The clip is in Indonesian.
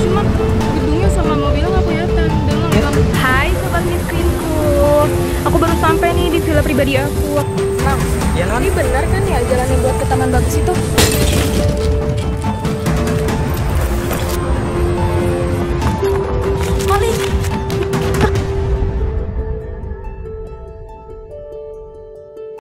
cuma gedungnya sama mobilnya nggak kelihatan. Hai sobat miskinku, aku baru sampai nih di villa pribadi aku. Nah, Ya non, ini benar kan ya jalan yang buat ke Taman Bagus itu?